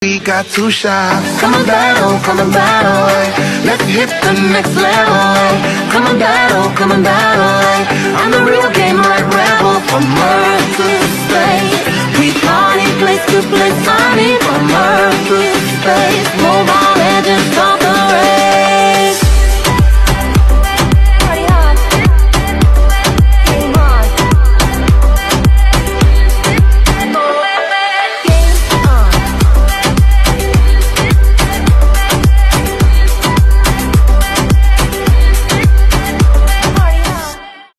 We got too shy. Come on battle, let's hit the next level. Come on battle, I'm the real game like